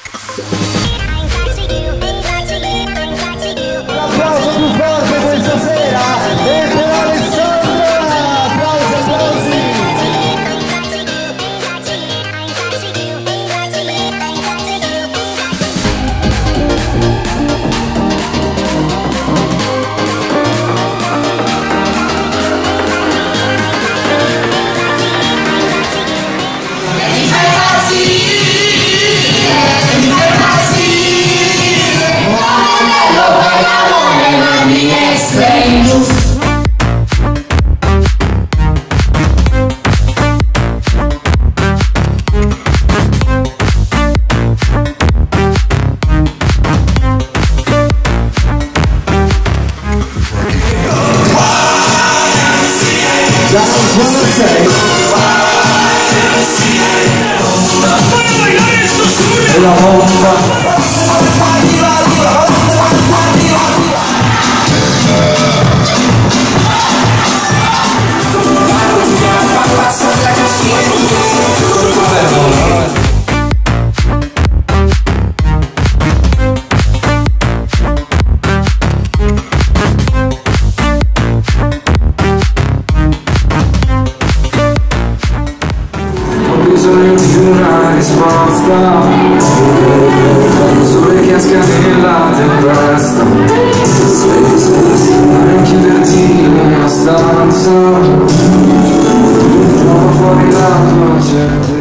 L'applauso più forte questa sera è per Alessandra! Applausi! La bomba. Ho bisogno di una risposta, sole che scatena tempesta, non chiuderti in una stanza, trova fuori la tua certezza.